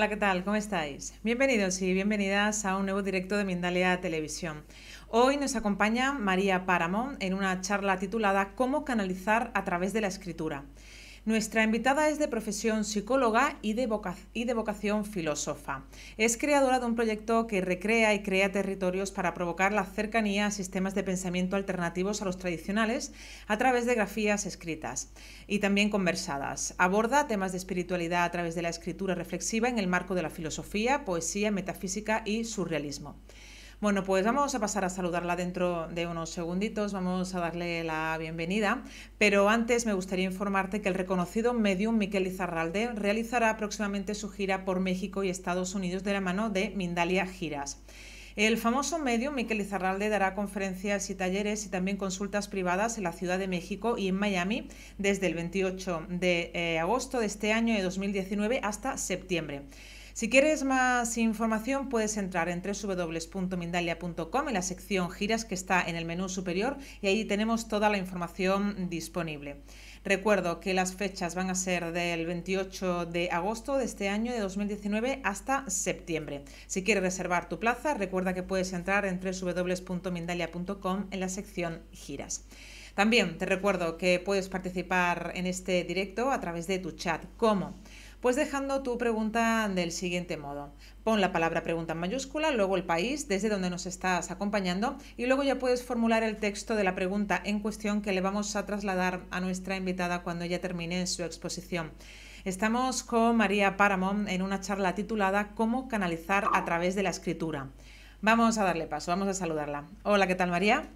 Hola, ¿qué tal? ¿Cómo estáis? Bienvenidos y bienvenidas a un nuevo directo de Mindalia Televisión. Hoy nos acompaña María Páramo en una charla titulada ¿Cómo canalizar a través de la escritura? Nuestra invitada es de profesión psicóloga y de vocación filósofa. Es creadora de un proyecto que recrea y crea territorios para provocar la cercanía a sistemas de pensamiento alternativos a los tradicionales a través de grafías escritas y también conversadas. Aborda temas de espiritualidad a través de la escritura reflexiva en el marco de la filosofía, poesía, metafísica y surrealismo. Bueno, pues vamos a pasar a saludarla dentro de unos segunditos, vamos a darle la bienvenida, pero antes me gustaría informarte que el reconocido medium Miquel Izarralde realizará próximamente su gira por México y Estados Unidos de la mano de Mindalia Giras. El famoso medium Miquel Izarralde dará conferencias y talleres y también consultas privadas en la Ciudad de México y en Miami desde el 28 de agosto de este año de 2019 hasta septiembre. Si quieres más información puedes entrar en www.mindalia.com en la sección giras que está en el menú superior y ahí tenemos toda la información disponible. Recuerdo que las fechas van a ser del 28 de agosto de este año de 2019 hasta septiembre. Si quieres reservar tu plaza, recuerda que puedes entrar en www.mindalia.com en la sección giras. También te recuerdo que puedes participar en este directo a través de tu chat. ¿Cómo? Pues dejando tu pregunta del siguiente modo. Pon la palabra pregunta en mayúscula, luego el país desde donde nos estás acompañando y luego ya puedes formular el texto de la pregunta en cuestión que le vamos a trasladar a nuestra invitada cuando ella termine su exposición. Estamos con María Páramo en una charla titulada ¿Cómo canalizar a través de la escritura? Vamos a darle paso, vamos a saludarla. Hola, ¿qué tal, María?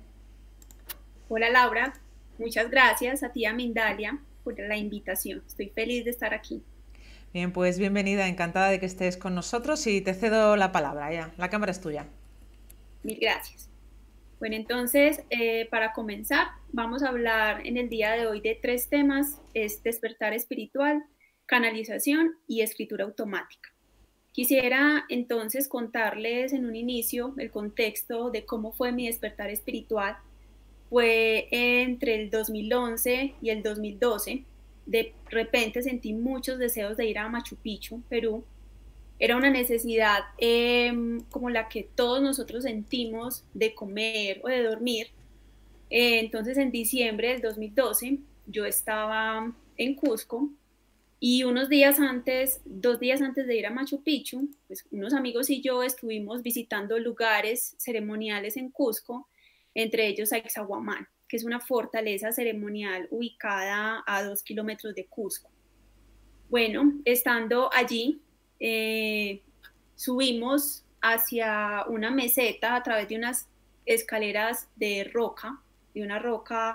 Hola Laura, muchas gracias a ti, a Mindalia, por la invitación. Estoy feliz de estar aquí. Bien, pues bienvenida, encantada de que estés con nosotros y te cedo la palabra ya. La cámara es tuya. Mil gracias. Bueno, entonces, para comenzar, vamos a hablar en el día de hoy de tres temas: es despertar espiritual, canalización y escritura automática. Quisiera entonces contarles en un inicio el contexto de cómo fue mi despertar espiritual. Fue entre el 2011 y el 2012. De repente sentí muchos deseos de ir a Machu Picchu, Perú. Era una necesidad como la que todos nosotros sentimos de comer o de dormir. Entonces en diciembre del 2012 yo estaba en Cusco y unos días antes, 2 días antes de ir a Machu Picchu, pues unos amigos y yo estuvimos visitando lugares ceremoniales en Cusco, entre ellos Sacsayhuamán, que es una fortaleza ceremonial ubicada a 2 kilómetros de Cusco. Bueno, estando allí, eh, subimos hacia una meseta a través de unas escaleras de roca, de una roca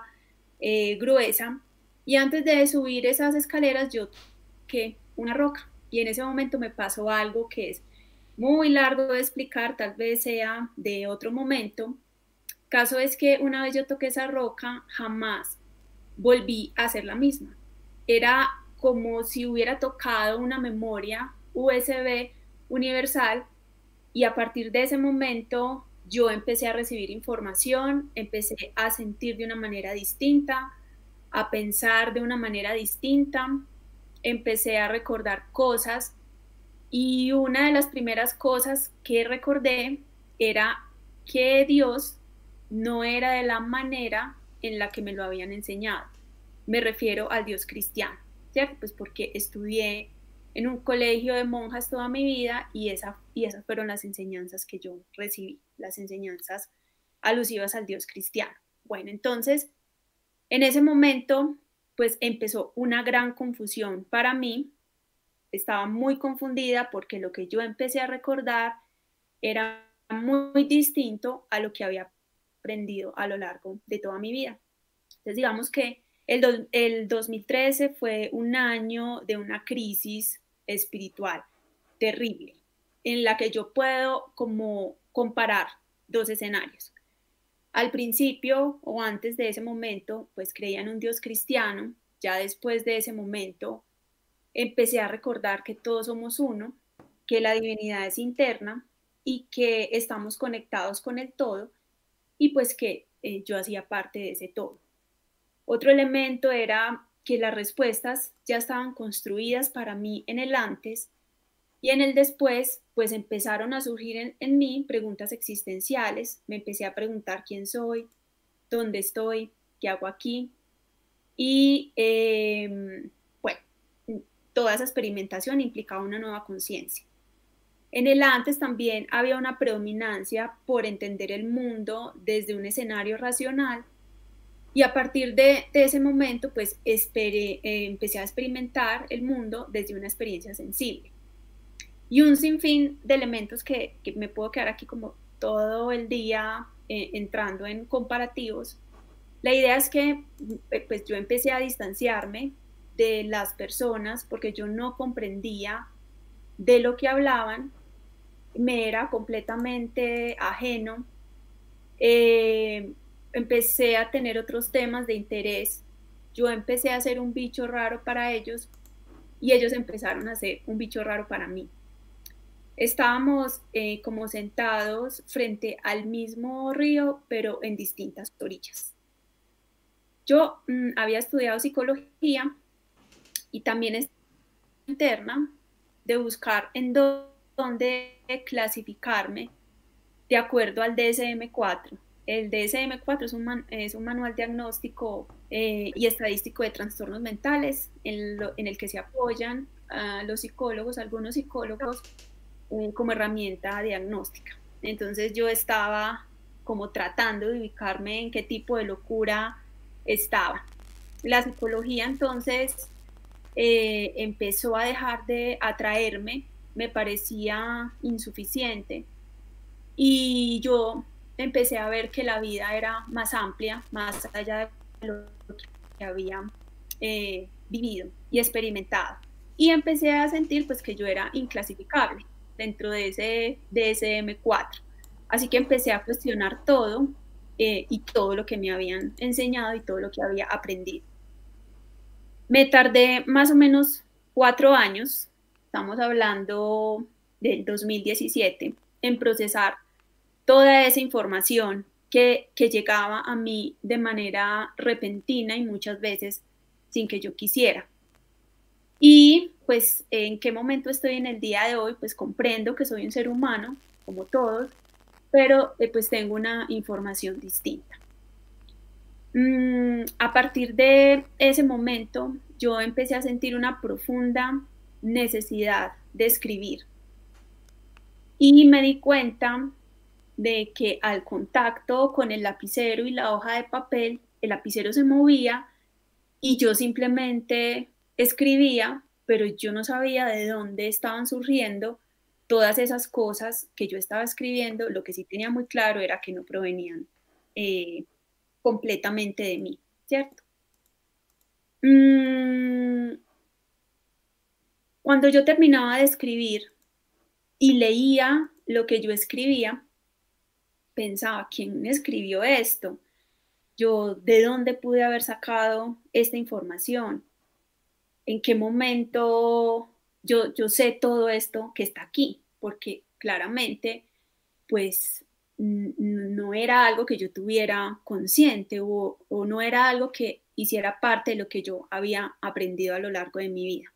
gruesa, y antes de subir esas escaleras yo toqué una roca y en ese momento me pasó algo que es muy largo de explicar, tal vez sea de otro momento. Caso es que una vez yo toqué esa roca, jamás volví a ser la misma. Era como si hubiera tocado una memoria USB universal y a partir de ese momento yo empecé a recibir información, empecé a sentir de una manera distinta, a pensar de una manera distinta, empecé a recordar cosas y una de las primeras cosas que recordé era que Dios no era de la manera en la que me lo habían enseñado. Me refiero al Dios cristiano, ¿cierto? Pues porque estudié en un colegio de monjas toda mi vida y esas fueron las enseñanzas que yo recibí, las enseñanzas alusivas al Dios cristiano. Bueno, entonces, en ese momento, pues empezó una gran confusión para mí. Estaba muy confundida porque lo que yo empecé a recordar era muy distinto a lo que había aprendido a lo largo de toda mi vida. Entonces, digamos que el 2013 fue un año de una crisis espiritual terrible, en la que yo puedo como comparar dos escenarios. Al principio o antes de ese momento, pues creía en un Dios cristiano. Ya después de ese momento, empecé a recordar que todos somos uno, que la divinidad es interna y que estamos conectados con el todo y pues que yo hacía parte de ese todo. Otro elemento era que las respuestas ya estaban construidas para mí en el antes Y en el después, pues empezaron a surgir en mí preguntas existenciales. Me empecé a preguntar quién soy, dónde estoy, qué hago aquí. Y bueno, toda esa experimentación implicaba una nueva conciencia. En el antes también había una predominancia por entender el mundo desde un escenario racional, y a partir de ese momento pues empecé a experimentar el mundo desde una experiencia sensible. Y un sinfín de elementos que me puedo quedar aquí como todo el día entrando en comparativos. La idea es que pues yo empecé a distanciarme de las personas porque yo no comprendía de lo que hablaban, me era completamente ajeno. Empecé a tener otros temas de interés. Yo empecé a ser un bicho raro para ellos y ellos empezaron a ser un bicho raro para mí. Estábamos como sentados frente al mismo río, pero en distintas orillas. Yo había estudiado psicología y también es interna de buscar en dónde clasificarme de acuerdo al DSM-4. El DSM-4 es un manual diagnóstico y estadístico de trastornos mentales en el que se apoyan los psicólogos, algunos psicólogos, como herramienta diagnóstica. Entonces yo estaba como tratando de ubicarme en qué tipo de locura estaba. La psicología entonces empezó a dejar de atraerme, me parecía insuficiente y yo empecé a ver que la vida era más amplia, más allá de lo que había vivido y experimentado. Y empecé a sentir pues que yo era inclasificable dentro de ese DSM-4. Así que empecé a cuestionar todo y todo lo que me habían enseñado y todo lo que había aprendido. Me tardé más o menos 4 años, estamos hablando del 2017, en procesar toda esa información que llegaba a mí de manera repentina y muchas veces sin que yo quisiera. Y pues en qué momento estoy en el día de hoy, pues comprendo que soy un ser humano, como todos, pero pues tengo una información distinta. A partir de ese momento, yo empecé a sentir una profunda necesidad de escribir. Y me di cuenta de que al contacto con el lapicero y la hoja de papel, el lapicero se movía y yo simplemente escribía, pero yo no sabía de dónde estaban surgiendo todas esas cosas que yo estaba escribiendo. Lo que sí tenía muy claro era que no provenían completamente de mí, ¿cierto? Cuando yo terminaba de escribir y leía lo que yo escribía, pensaba, ¿quién escribió esto? Yo, ¿de dónde pude haber sacado esta información? ¿En qué momento yo sé todo esto que está aquí? Porque claramente, pues, no era algo que yo tuviera consciente o no era algo que hiciera parte de lo que yo había aprendido a lo largo de mi vida.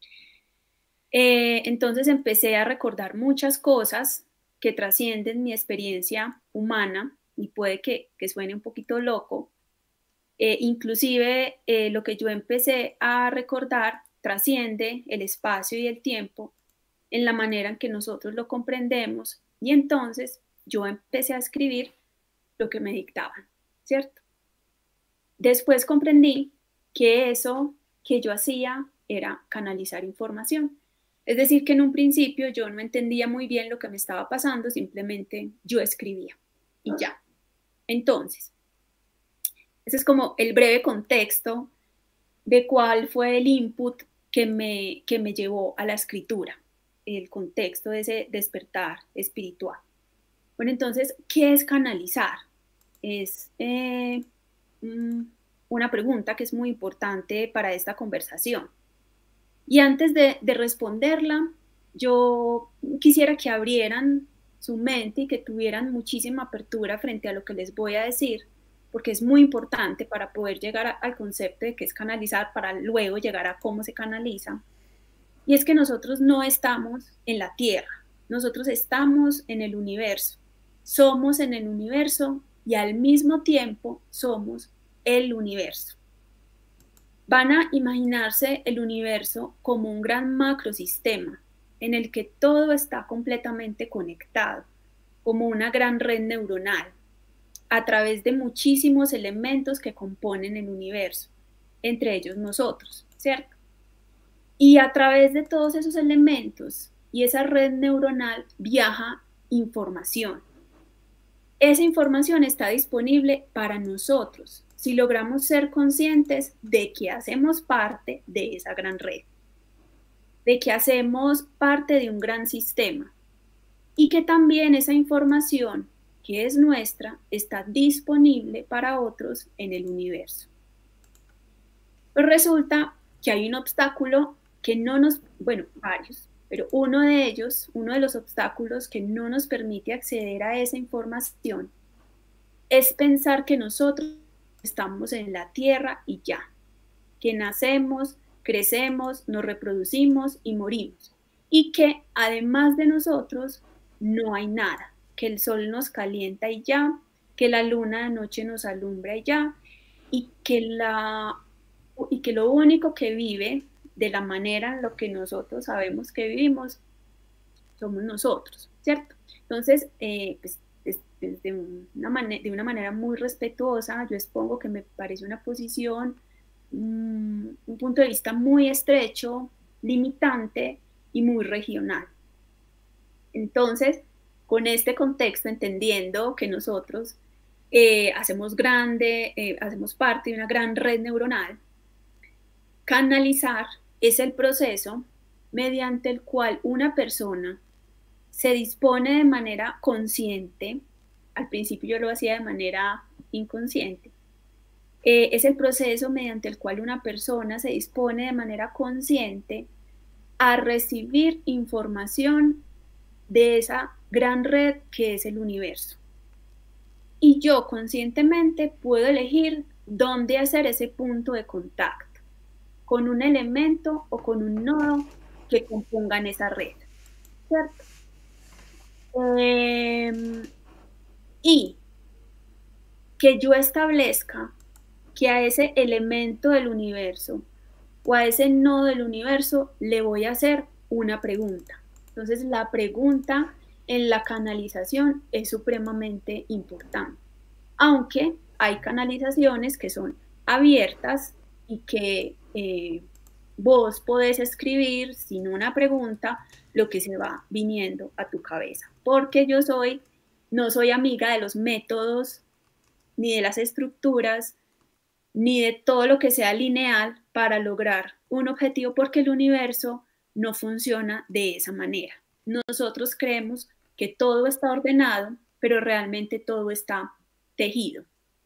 Entonces empecé a recordar muchas cosas que trascienden mi experiencia humana y puede que suene un poquito loco. Inclusive lo que yo empecé a recordar trasciende el espacio y el tiempo en la manera en que nosotros lo comprendemos, y entonces yo empecé a escribir lo que me dictaban, ¿cierto? Después comprendí que eso que yo hacía era canalizar información. Es decir, que en un principio yo no entendía muy bien lo que me estaba pasando, simplemente yo escribía y ya. Entonces, ese es como el breve contexto de cuál fue el input que me llevó a la escritura, el contexto de ese despertar espiritual. Bueno, entonces, ¿qué es canalizar? Es una pregunta que es muy importante para esta conversación. Y antes de responderla, yo quisiera que abrieran su mente y que tuvieran muchísima apertura frente a lo que les voy a decir, porque es muy importante para poder llegar al concepto de qué es canalizar, para luego llegar a cómo se canaliza. Y es que nosotros no estamos en la Tierra, nosotros estamos en el universo, somos en el universo y al mismo tiempo somos el universo. Van a imaginarse el universo como un gran macrosistema en el que todo está completamente conectado, como una gran red neuronal, a través de muchísimos elementos que componen el universo, entre ellos nosotros, ¿cierto? Y a través de todos esos elementos y esa red neuronal viaja información. Esa información está disponible para nosotros si logramos ser conscientes de que hacemos parte de esa gran red, de que hacemos parte de un gran sistema y que también esa información que es nuestra está disponible para otros en el universo. Pero resulta que hay un obstáculo que no nos, bueno, varios, pero uno de ellos, uno de los obstáculos que no nos permite acceder a esa información es pensar que nosotros estamos en la Tierra y ya, que nacemos, crecemos, nos reproducimos y morimos, y que además de nosotros no hay nada, que el sol nos calienta y ya, que la luna de noche nos alumbra y ya, y que lo único que vive de la manera en lo que nosotros sabemos que vivimos somos nosotros, ¿cierto? Entonces, pues, de una manera muy respetuosa, yo expongo que me parece una posición, un punto de vista muy estrecho, limitante y muy regional. Entonces, con este contexto, entendiendo que nosotros hacemos parte de una gran red neuronal, canalizar es el proceso mediante el cual una persona se dispone de manera consciente, al principio yo lo hacía de manera inconsciente, es el proceso mediante el cual una persona se dispone de manera consciente a recibir información de esa gran red que es el universo. Y yo conscientemente puedo elegir dónde hacer ese punto de contacto, con un elemento o con un nodo que compongan esa red, ¿cierto? Y que yo establezca que a ese elemento del universo o a ese nodo del universo le voy a hacer una pregunta. Entonces, la pregunta en la canalización es supremamente importante, aunque hay canalizaciones que son abiertas y que vos podés escribir sin una pregunta lo que se va viniendo a tu cabeza, porque no soy amiga de los métodos, ni de las estructuras, ni de todo lo que sea lineal para lograr un objetivo, porque el universo no funciona de esa manera. Nosotros creemos que todo está ordenado, pero realmente todo está tejido.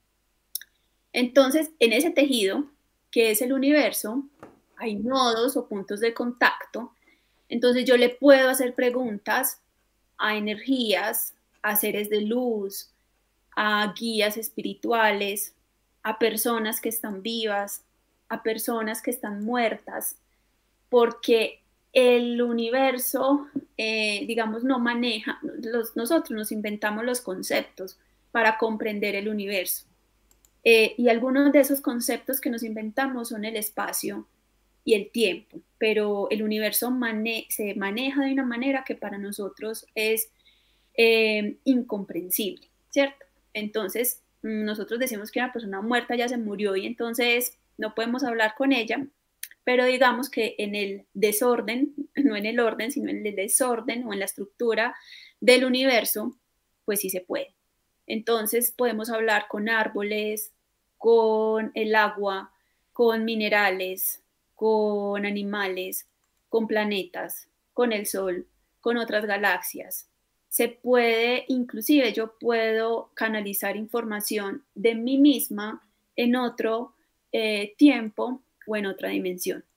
Entonces, en ese tejido, que es el universo, hay nodos o puntos de contacto. Entonces yo le puedo hacer preguntas a energías, a seres de luz, a guías espirituales, a personas que están vivas, a personas que están muertas, porque el universo, digamos, no maneja, nosotros nos inventamos los conceptos para comprender el universo. Y algunos de esos conceptos que nos inventamos son el espacio y el tiempo, pero el universo se maneja de una manera que para nosotros es incomprensible, ¿cierto? Entonces, nosotros decimos que una persona muerta ya se murió y entonces no podemos hablar con ella, pero digamos que en el desorden, no en el orden, sino en el desorden o en la estructura del universo, pues sí se puede. Entonces podemos hablar con árboles, con el agua, con minerales, con animales, con planetas, con el sol, con otras galaxias. Se puede, inclusive yo puedo canalizar información de mí misma en otro tiempo o en otra dimensión.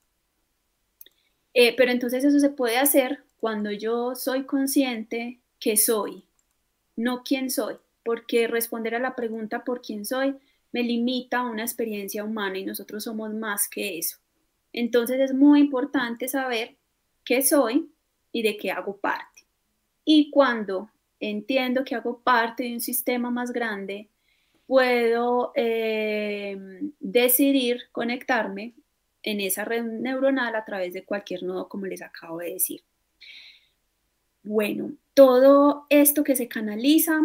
Pero entonces eso se puede hacer cuando yo soy consciente que soy, no quién soy, porque responder a la pregunta por quién soy me limita a una experiencia humana y nosotros somos más que eso. Entonces es muy importante saber qué soy y de qué hago parte. Y cuando entiendo que hago parte de un sistema más grande, puedo decidir conectarme en esa red neuronal a través de cualquier nodo, como les acabo de decir. Bueno, todo esto que se canaliza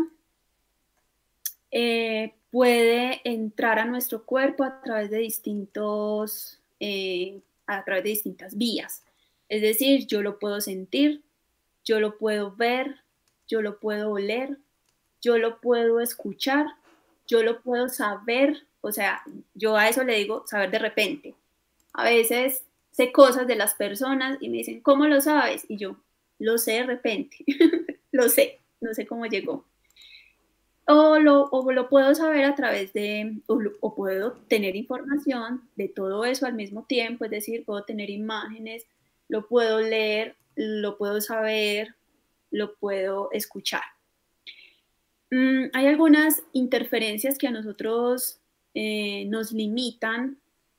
puede entrar a nuestro cuerpo a través de distintas vías. Es decir, yo lo puedo sentir, yo lo puedo ver, yo lo puedo oler, yo lo puedo escuchar, yo lo puedo saber. O sea, yo a eso le digo saber de repente. A veces sé cosas de las personas y me dicen, ¿cómo lo sabes? Y yo, lo sé de repente, lo sé, no sé cómo llegó. O lo puedo saber a través o puedo tener información de todo eso al mismo tiempo, es decir, puedo tener imágenes, lo puedo leer, lo puedo saber, lo puedo escuchar. Hay algunas interferencias que a nosotros nos limitan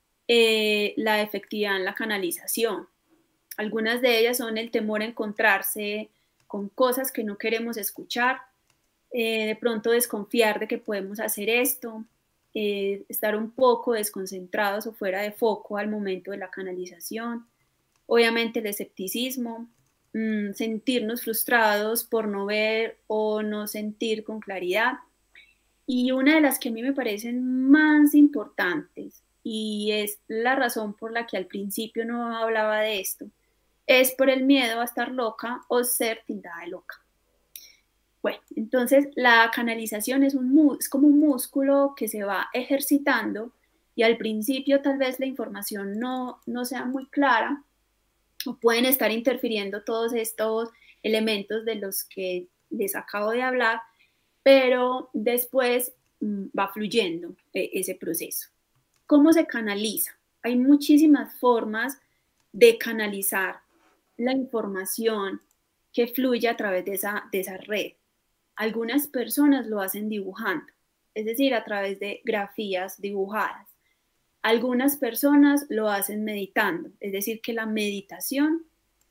la efectividad en la canalización. Algunas de ellas son el temor a encontrarse con cosas que no queremos escuchar, de pronto desconfiar de que podemos hacer esto, estar un poco desconcentrados o fuera de foco al momento de la canalización, obviamente el escepticismo, sentirnos frustrados por no ver o no sentir con claridad. Y una de las que a mí me parecen más importantes, y es la razón por la que al principio no hablaba de esto, es por el miedo a estar loca o ser tildada de loca. Bueno, entonces la canalización es como un músculo que se va ejercitando y al principio tal vez la información no sea muy clara o pueden estar interfiriendo todos estos elementos de los que les acabo de hablar, pero después va fluyendo ese proceso. ¿Cómo se canaliza? Hay muchísimas formas de canalizar la información que fluye a través de esa red. Algunas personas lo hacen dibujando, es decir, a través de grafías dibujadas. Algunas personas lo hacen meditando, es decir, que la meditación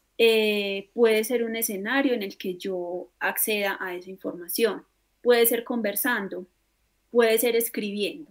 puede ser un escenario en el que yo acceda a esa información. Puede ser conversando, puede ser escribiendo.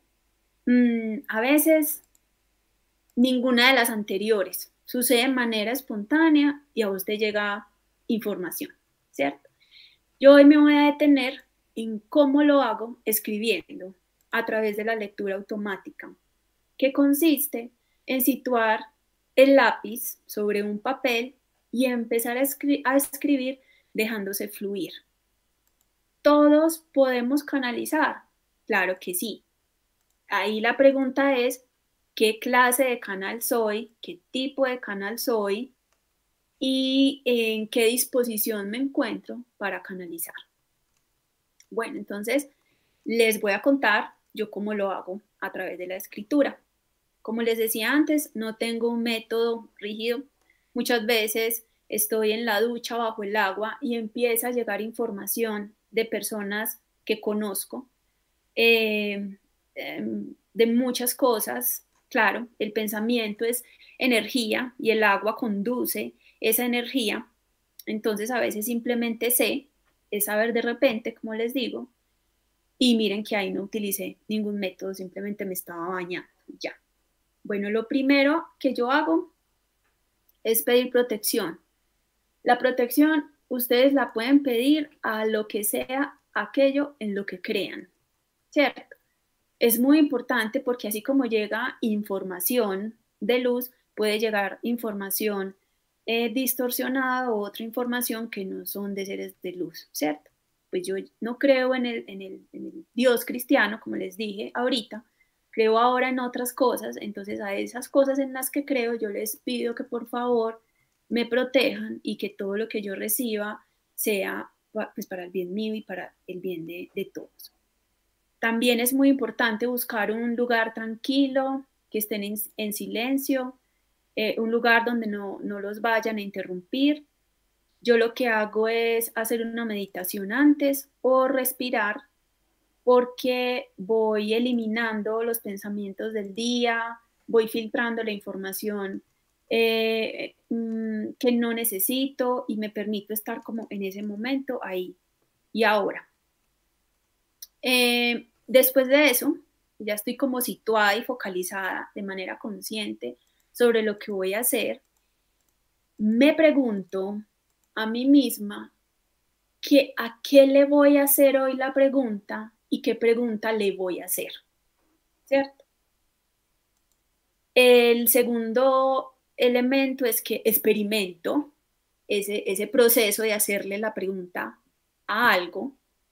A veces ninguna de las anteriores sucede de manera espontánea y a usted llega información, ¿cierto? Yo hoy me voy a detener en cómo lo hago escribiendo a través de la lectura automática, que consiste en situar el lápiz sobre un papel y empezar a escribir dejándose fluir. ¿Todos podemos canalizar? Claro que sí. Ahí la pregunta es, ¿qué clase de canal soy? ¿Qué tipo de canal soy? ¿Y en qué disposición me encuentro para canalizar? Bueno, entonces les voy a contar yo cómo lo hago a través de la escritura. Como les decía antes, no tengo un método rígido. Muchas veces estoy en la ducha bajo el agua y empieza a llegar información de personas que conozco, de muchas cosas. Claro, el pensamiento es energía y el agua conduce esa energía. Entonces a veces simplemente sé, es saber de repente, como les digo, y miren que ahí no utilicé ningún método, simplemente me estaba bañando, ya. Bueno, lo primero que yo hago es pedir protección. La protección ustedes la pueden pedir a lo que sea aquello en lo que crean, ¿cierto? Es muy importante porque así como llega información de luz, puede llegar información distorsionada o otra información que no son de seres de luz, ¿cierto? Pues yo no creo en el Dios cristiano, como les dije ahorita, creo ahora en otras cosas, entonces a esas cosas en las que creo yo les pido que por favor me protejan y que todo lo que yo reciba sea pues para el bien mío y para el bien de todos. También es muy importante buscar un lugar tranquilo, que estén en silencio, un lugar donde no los vayan a interrumpir. Yo lo que hago es hacer una meditación antes o respirar porque voy eliminando los pensamientos del día, voy filtrando la información que no necesito y me permito estar como en ese momento, ahí y ahora. Después de eso, ya estoy como situada y focalizada de manera consciente sobre lo que voy a hacer. Me pregunto a mí misma que a qué le voy a hacer hoy la pregunta y qué pregunta le voy a hacer, ¿cierto? El segundo elemento es que experimento ese proceso de hacerle la pregunta a algo.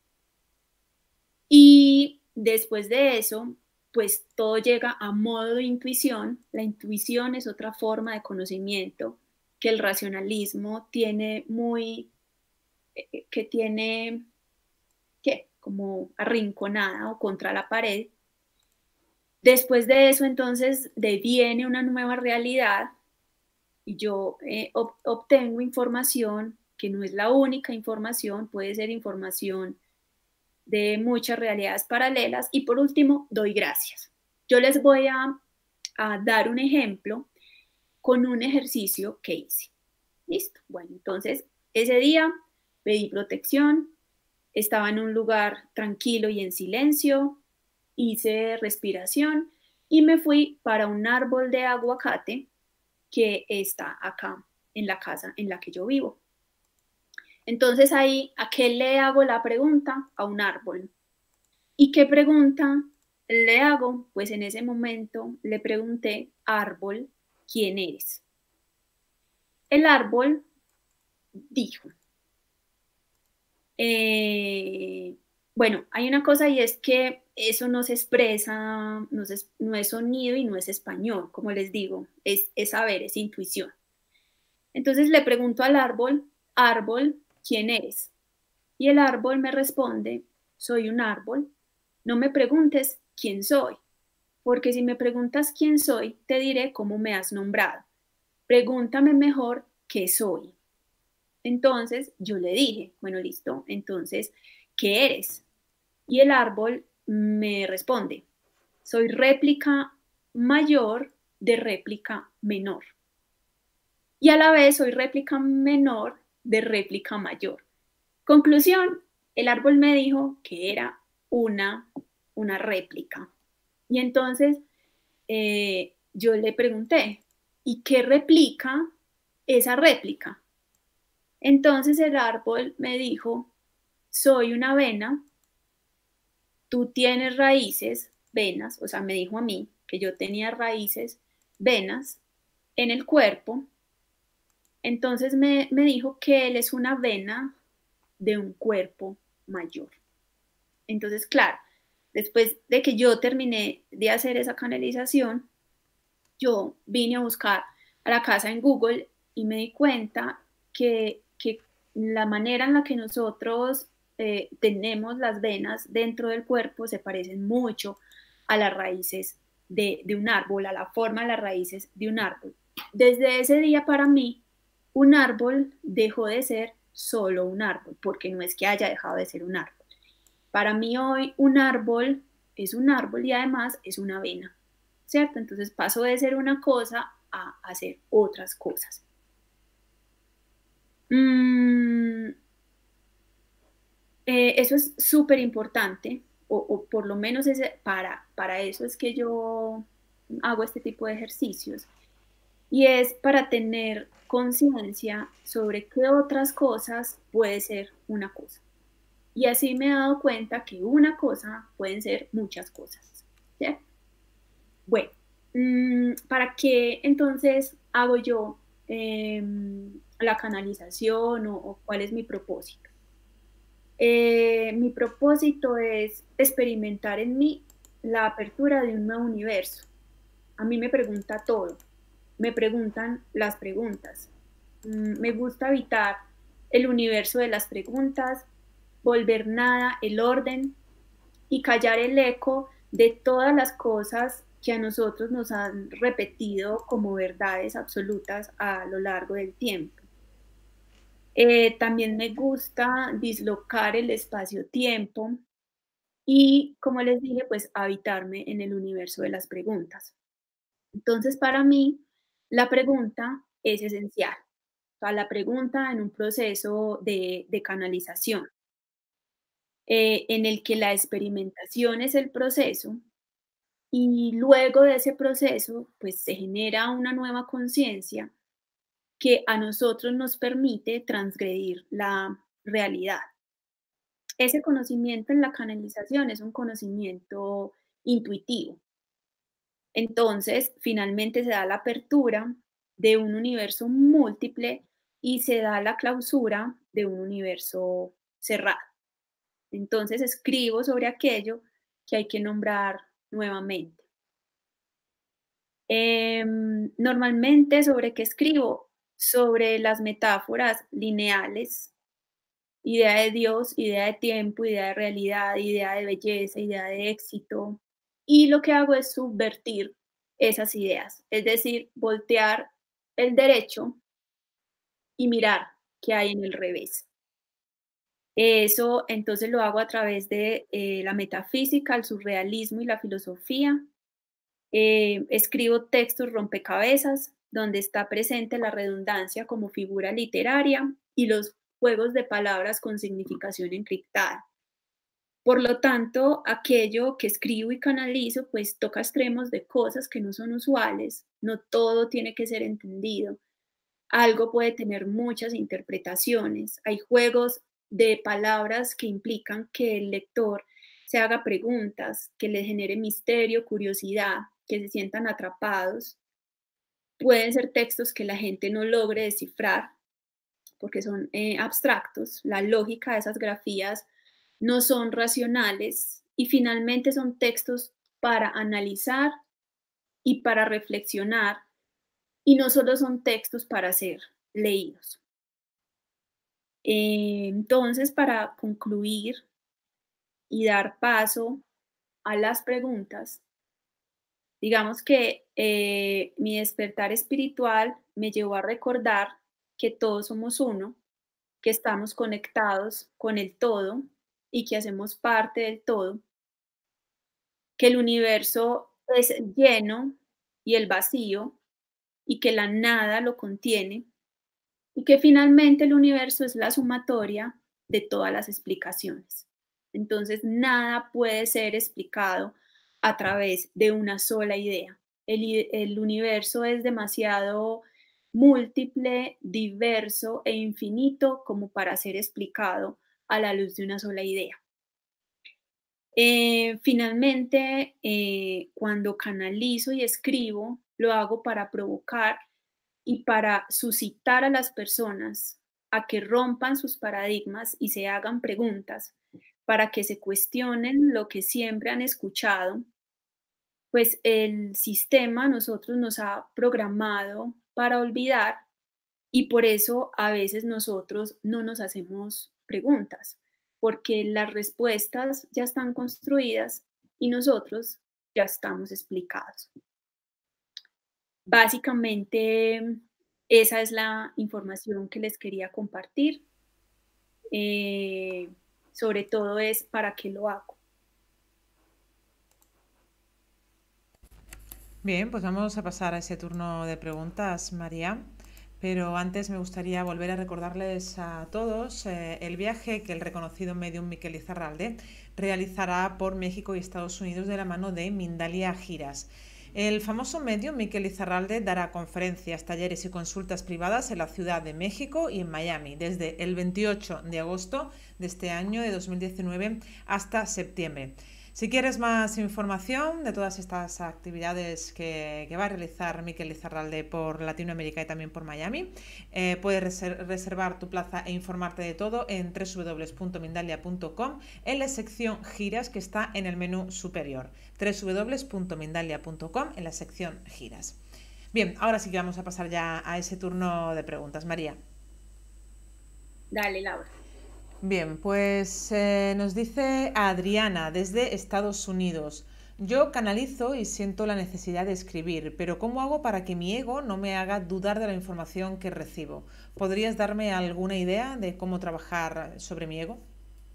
Y después de eso, pues todo llega a modo de intuición. La intuición es otra forma de conocimiento que el racionalismo tiene que tiene, ¿qué? Como arrinconada o contra la pared. Después de eso, entonces, deviene una nueva realidad y yo obtengo información que no es la única información, puede ser información de muchas realidades paralelas. Y por último, doy gracias. Yo les voy a dar un ejemplo con un ejercicio que hice. Listo. Bueno, entonces ese día pedí protección, estaba en un lugar tranquilo y en silencio, hice respiración y me fui para un árbol de aguacate que está acá en la casa en la que yo vivo. Entonces ahí, ¿a qué le hago la pregunta? A un árbol. ¿Y qué pregunta le hago? Pues en ese momento le pregunté, árbol, ¿quién eres? El árbol dijo, bueno, hay una cosa y es que eso no se expresa, no es sonido y no es español, como les digo, es saber, es intuición. Entonces le pregunto al árbol, árbol, ¿quién eres? Y el árbol me responde, soy un árbol, no me preguntes quién soy, porque si me preguntas quién soy, te diré cómo me has nombrado. Pregúntame mejor qué soy. Entonces yo le dije, bueno, listo, entonces, ¿qué eres? Y el árbol me responde, soy réplica mayor de réplica menor. Y a la vez soy réplica menor de réplica mayor. Conclusión, el árbol me dijo que era una réplica. Y entonces yo le pregunté, ¿y qué replica esa réplica? Entonces el árbol me dijo, soy una vena, tú tienes raíces, venas, o sea, me dijo a mí que yo tenía raíces, venas en el cuerpo. Entonces me dijo que él es una vena de un cuerpo mayor. Entonces, claro, después de que yo terminé de hacer esa canalización, yo vine a buscar a la casa en Google y me di cuenta que la manera en la que nosotros tenemos las venas dentro del cuerpo se parecen mucho a las raíces de un árbol, a la forma de las raíces de un árbol. Desde ese día para mí, un árbol dejó de ser solo un árbol, porque no es que haya dejado de ser un árbol. Para mí hoy un árbol es un árbol y además es una vena, ¿cierto? Entonces paso de ser una cosa a hacer otras cosas. Eso es súper importante, o por lo menos para eso es que yo hago este tipo de ejercicios, y es para tener conciencia sobre qué otras cosas puede ser una cosa. Y así me he dado cuenta que una cosa pueden ser muchas cosas. ¿Sí? Bueno, ¿para qué entonces hago yo la canalización o cuál es mi propósito? Mi propósito es experimentar en mí la apertura de un nuevo universo. A mí me pregunta todo, me preguntan las preguntas. Me gusta habitar el universo de las preguntas, volver nada el orden y callar el eco de todas las cosas que a nosotros nos han repetido como verdades absolutas a lo largo del tiempo. También me gusta dislocar el espacio-tiempo y, como les dije, pues habitarme en el universo de las preguntas. Entonces, para mí, La pregunta es esencial. O sea, la pregunta en un proceso de canalización, en el que la experimentación es el proceso y luego de ese proceso, pues se genera una nueva conciencia que a nosotros nos permite transgredir la realidad. Ese conocimiento en la canalización es un conocimiento intuitivo. Entonces, finalmente se da la apertura de un universo múltiple y se da la clausura de un universo cerrado. Entonces, escribo sobre aquello que hay que nombrar nuevamente. Normalmente, ¿sobre qué escribo? Sobre las metáforas lineales, idea de Dios, idea de tiempo, idea de realidad, idea de belleza, idea de éxito. Y lo que hago es subvertir esas ideas, es decir, voltear el derecho y mirar qué hay en el revés. Eso entonces lo hago a través de la metafísica, el surrealismo y la filosofía. Escribo textos rompecabezas donde está presente la redundancia como figura literaria y los juegos de palabras con significación encriptada. Por lo tanto, aquello que escribo y canalizo, pues toca extremos de cosas que no son usuales. No todo tiene que ser entendido. Algo puede tener muchas interpretaciones. Hay juegos de palabras que implican que el lector se haga preguntas, que le genere misterio, curiosidad, que se sientan atrapados. Pueden ser textos que la gente no logre descifrar porque son abstractos. La lógica de esas grafías no son racionales y finalmente son textos para analizar y para reflexionar y no solo son textos para ser leídos. Entonces, para concluir y dar paso a las preguntas, digamos que mi despertar espiritual me llevó a recordar que todos somos uno, que estamos conectados con el todo y que hacemos parte del todo, que el universo es lleno y el vacío y que la nada lo contiene y que finalmente el universo es la sumatoria de todas las explicaciones. Entonces, nada puede ser explicado a través de una sola idea. El universo es demasiado múltiple, diverso e infinito como para ser explicado a la luz de una sola idea. Finalmente, cuando canalizo y escribo, lo hago para provocar y para suscitar a las personas a que rompan sus paradigmas y se hagan preguntas, para que se cuestionen lo que siempre han escuchado, pues el sistema a nosotros nos ha programado para olvidar y por eso a veces nosotros no nos hacemos preguntas, porque las respuestas ya están construidas y nosotros ya estamos explicados. Básicamente, esa es la información que les quería compartir. Sobre todo es para qué lo hago. Bien, pues vamos a pasar a ese turno de preguntas, María. Pero antes me gustaría volver a recordarles a todos el viaje que el reconocido medium Miquel Izarralde realizará por México y Estados Unidos de la mano de Mindalia Giras. El famoso medium Miquel Izarralde dará conferencias, talleres y consultas privadas en la Ciudad de México y en Miami desde el 28 de agosto de este año de 2019 hasta septiembre. Si quieres más información de todas estas actividades que va a realizar Miquel Izarralde por Latinoamérica y también por Miami, puedes reservar tu plaza e informarte de todo en www.mindalia.com en la sección giras que está en el menú superior. www.mindalia.com en la sección giras. Bien, ahora sí que vamos a pasar ya a ese turno de preguntas. María. Dale, Laura. Bien, pues nos dice Adriana desde Estados Unidos. Yo canalizo y siento la necesidad de escribir, pero ¿cómo hago para que mi ego no me haga dudar de la información que recibo? ¿Podrías darme alguna idea de cómo trabajar sobre mi ego?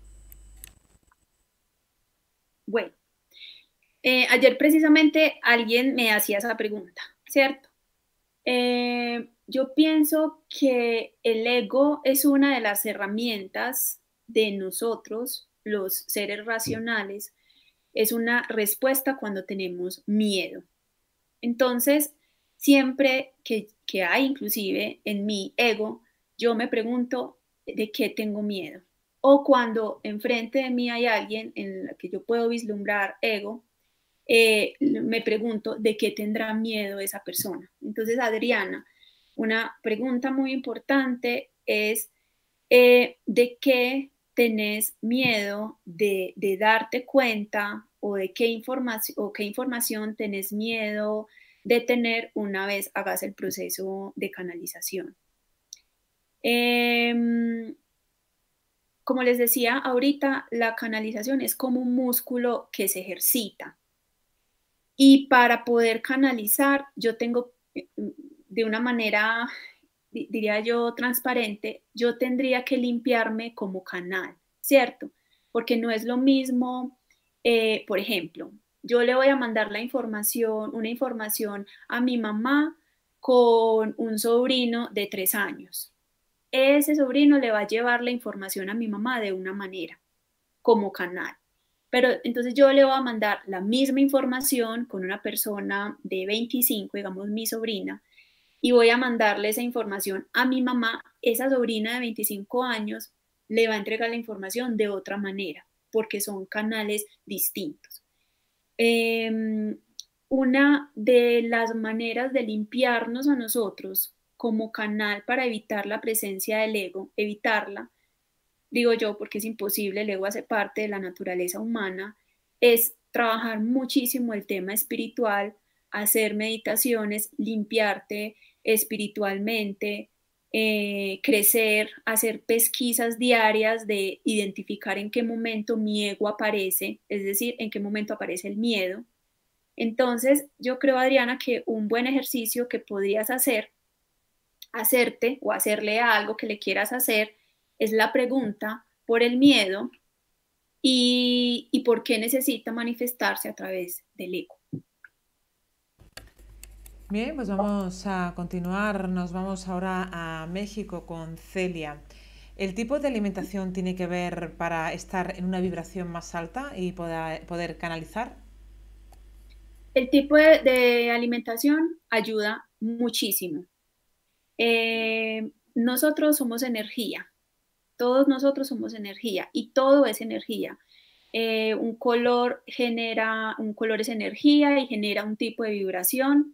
Bueno, ayer precisamente alguien me hacía esa pregunta, ¿cierto? Yo pienso que el ego es una de las herramientas de nosotros, los seres racionales, es una respuesta cuando tenemos miedo. Entonces, siempre que hay inclusive en mi ego, yo me pregunto de qué tengo miedo. O cuando enfrente de mí hay alguien en la que yo puedo vislumbrar ego, me pregunto de qué tendrá miedo esa persona. Entonces, Adriana, una pregunta muy importante es de qué tenés miedo de darte cuenta o de qué información tenés miedo de tener una vez hagas el proceso de canalización. Como les decía ahorita, la canalización es como un músculo que se ejercita. Y para poder canalizar, yo tengo de una manera, diría yo, transparente, yo tendría que limpiarme como canal, ¿cierto? Porque no es lo mismo, por ejemplo, yo le voy a mandar una información a mi mamá con un sobrino de 3 años. Ese sobrino le va a llevar la información a mi mamá de una manera, como canal. Pero entonces yo le voy a mandar la misma información con una persona de 25, digamos mi sobrina, y voy a mandarle esa información a mi mamá. Esa sobrina de 25 años le va a entregar la información de otra manera, porque son canales distintos. Una de las maneras de limpiarnos a nosotros como canal para evitar la presencia del ego, evitarla, digo yo, porque es imposible, el ego hace parte de la naturaleza humana, es trabajar muchísimo el tema espiritual, hacer meditaciones, limpiarte espiritualmente, crecer, hacer pesquisas diarias de identificar en qué momento mi ego aparece, es decir, en qué momento aparece el miedo. Entonces, yo creo, Adriana, que un buen ejercicio que podrías hacerte o hacerle a algo que le quieras hacer, es la pregunta por el miedo y por qué necesita manifestarse a través del ego. Bien, pues vamos a continuar. Nos vamos ahora a México con Celia. ¿El tipo de alimentación tiene que ver para estar en una vibración más alta y poder canalizar? El tipo de alimentación ayuda muchísimo. Nosotros somos energía, todos nosotros somos energía y todo es energía. Un color es energía y genera un tipo de vibración.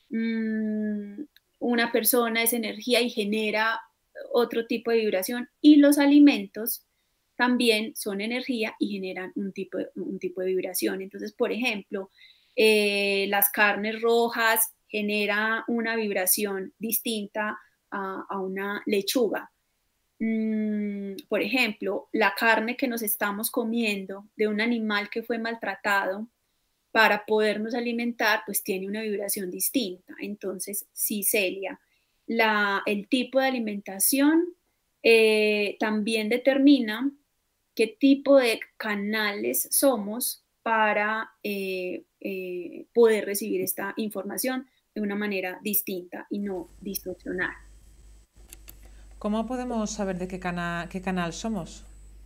Una persona es energía y genera otro tipo de vibración. Y los alimentos también son energía y generan un tipo de vibración. Entonces, por ejemplo, las carnes rojas genera una vibración distinta a una lechuga. Por ejemplo, la carne que nos estamos comiendo de un animal que fue maltratado para podernos alimentar, pues tiene una vibración distinta. Entonces, sí, Celia, el tipo de alimentación también determina qué tipo de canales somos para poder recibir esta información de una manera distinta y no distorsionada. ¿Cómo podemos saber de qué canal somos?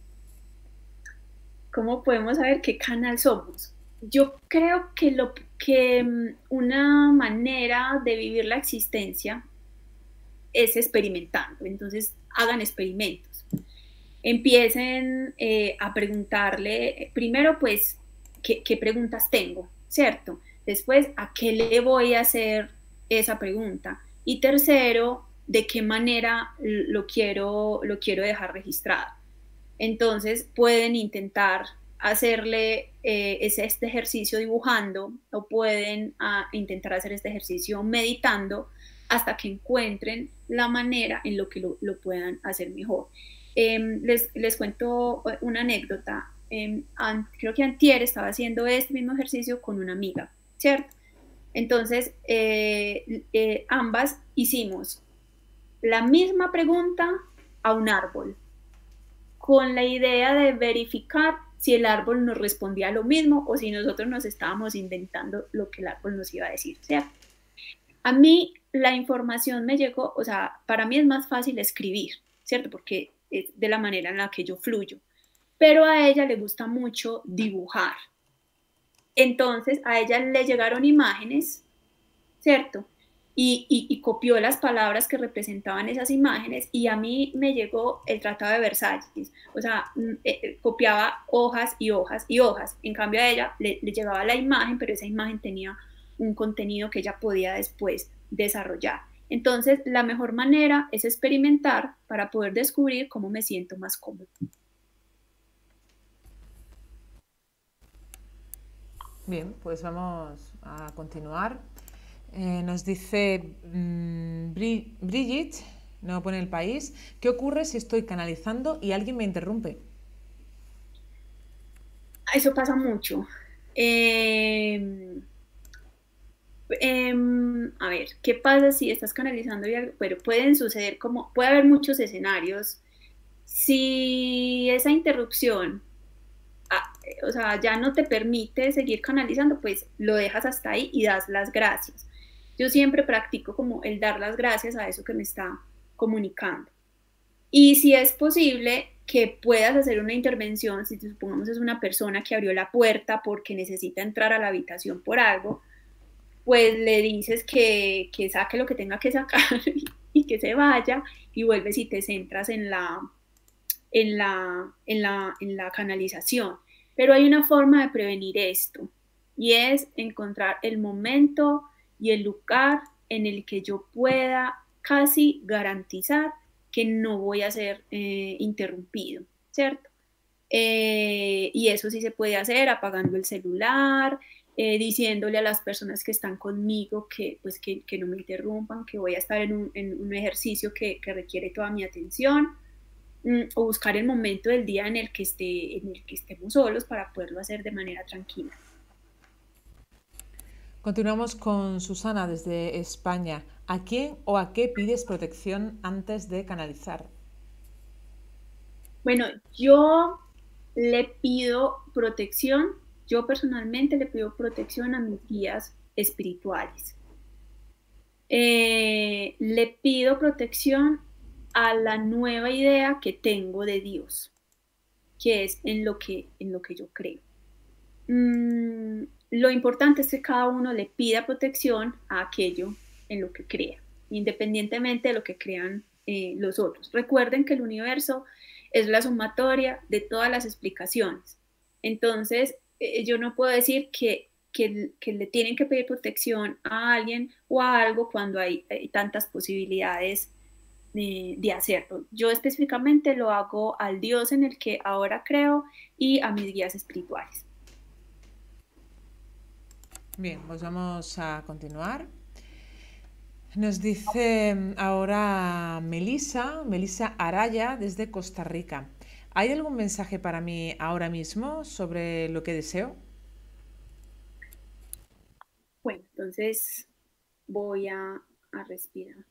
¿Cómo podemos saber qué canal somos? Yo creo que una manera de vivir la existencia es experimentando. Entonces, hagan experimentos. Empiecen a preguntarle, primero, pues, ¿qué preguntas tengo? ¿Cierto? Después, ¿a qué le voy a hacer esa pregunta? Y tercero, ¿de qué manera lo quiero dejar registrado? Entonces pueden intentar hacerle este ejercicio dibujando o pueden intentar hacer este ejercicio meditando hasta que encuentren la manera en lo que lo puedan hacer mejor. Les cuento una anécdota. Creo que antier estaba haciendo este mismo ejercicio con una amiga, ¿cierto? Entonces, ambas hicimos la misma pregunta a un árbol, con la idea de verificar si el árbol nos respondía lo mismo o si nosotros nos estábamos inventando lo que el árbol nos iba a decir, ¿cierto? A mí la información me llegó, o sea, para mí es más fácil escribir, ¿cierto? Porque es de la manera en la que yo fluyo. Pero a ella le gusta mucho dibujar. Entonces a ella le llegaron imágenes, ¿cierto? Y copió las palabras que representaban esas imágenes y a mí me llegó el Tratado de Versalles, o sea, copiaba hojas y hojas y hojas, en cambio a ella le llegaba la imagen, pero esa imagen tenía un contenido que ella podía después desarrollar. Entonces, la mejor manera es experimentar para poder descubrir cómo me siento más cómodo. Bien, pues vamos a continuar. Nos dice Brigitte, no pone el país, ¿qué ocurre si estoy canalizando y alguien me interrumpe? Eso pasa mucho. A ver, ¿qué pasa si estás canalizando y algo? Pero pueden suceder como, puede haber muchos escenarios. Si esa interrupción, o sea, ya no te permite seguir canalizando, pues lo dejas hasta ahí y das las gracias. Yo siempre practico como el dar las gracias a eso que me está comunicando. Y si es posible que puedas hacer una intervención, si supongamos es una persona que abrió la puerta porque necesita entrar a la habitación por algo, pues le dices que saque lo que tenga que sacar y que se vaya y vuelves y te centras en la canalización. Pero hay una forma de prevenir esto y es encontrar el momento y el lugar en el que yo pueda casi garantizar que no voy a ser interrumpido, ¿cierto? Y eso sí se puede hacer apagando el celular, diciéndole a las personas que están conmigo que, pues, que no me interrumpan, que voy a estar en un ejercicio que requiere toda mi atención, o buscar el momento del día en el que estemos solos para poderlo hacer de manera tranquila. Continuamos con Susana desde España. ¿A quién o a qué pides protección antes de canalizar? Bueno, yo le pido protección, yo personalmente le pido protección a mis guías espirituales. Le pido protección a la nueva idea que tengo de Dios, que es en lo que yo creo. Lo importante es que cada uno le pida protección a aquello en lo que crea, independientemente de lo que crean los otros. Recuerden que el universo es la sumatoria de todas las explicaciones. Entonces, yo no puedo decir que le tienen que pedir protección a alguien o a algo cuando hay tantas posibilidades de hacerlo. Yo específicamente lo hago al Dios en el que ahora creo y a mis guías espirituales. Bien, pues vamos a continuar. Nos dice ahora Melisa Araya desde Costa Rica. ¿Hay algún mensaje para mí ahora mismo sobre lo que deseo? Bueno, entonces voy a respirar.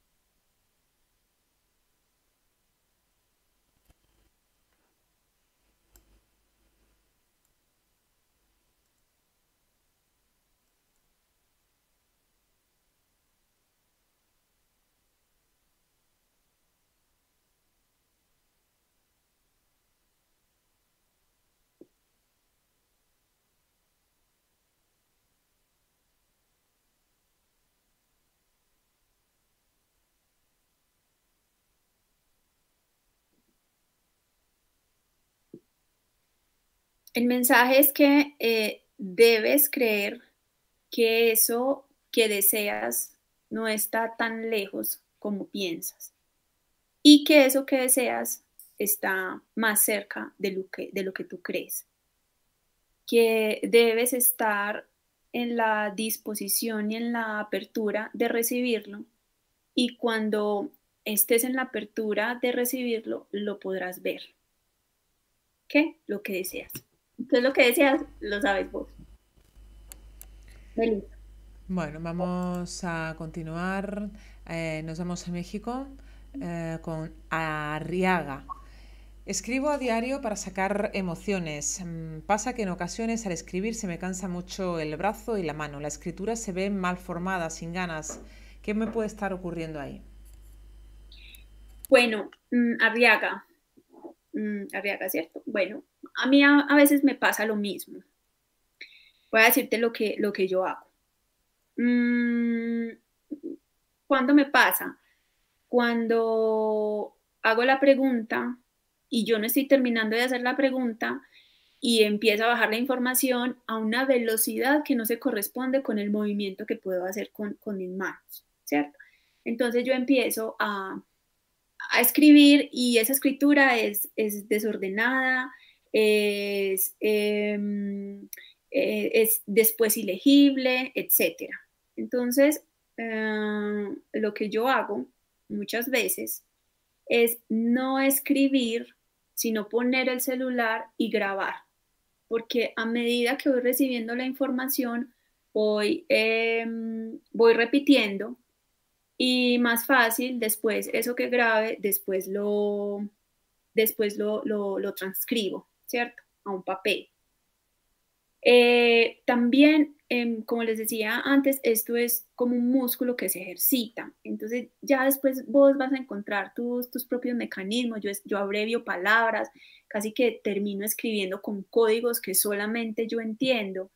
El mensaje es que debes creer que eso que deseas no está tan lejos como piensas y que eso que deseas está más cerca de lo que tú crees. Que debes estar en la disposición y en la apertura de recibirlo y cuando estés en la apertura de recibirlo, lo podrás ver. ¿Qué? Lo que deseas. ¿Qué es lo que deseas? Lo sabes vos. Melissa. Bueno, vamos a continuar. Nos vamos a México con Arriaga. Escribo a diario para sacar emociones. Pasa que en ocasiones al escribir se me cansa mucho el brazo y la mano. La escritura se ve mal formada, sin ganas. ¿Qué me puede estar ocurriendo ahí? Bueno, Arriaga, Arriaga, ¿cierto? Bueno, a mí a veces me pasa lo mismo. Voy a decirte lo que yo hago. Mm, ¿Cuándo me pasa? Cuando hago la pregunta y yo no estoy terminando de hacer la pregunta y empiezo a bajar la información a una velocidad que no se corresponde con el movimiento que puedo hacer con mis manos, ¿cierto? Entonces yo empiezo a escribir y esa escritura es desordenada, es, es después ilegible, etcétera. Entonces, lo que yo hago muchas veces es no escribir, sino poner el celular y grabar, porque a medida que voy recibiendo la información, voy repitiendo y más fácil después eso que grabe, lo transcribo, ¿cierto? A un papel. También, como les decía antes, esto es como un músculo que se ejercita. Entonces, ya después vos vas a encontrar tus propios mecanismos. Yo abrevio palabras, casi que termino escribiendo con códigos que solamente yo entiendo.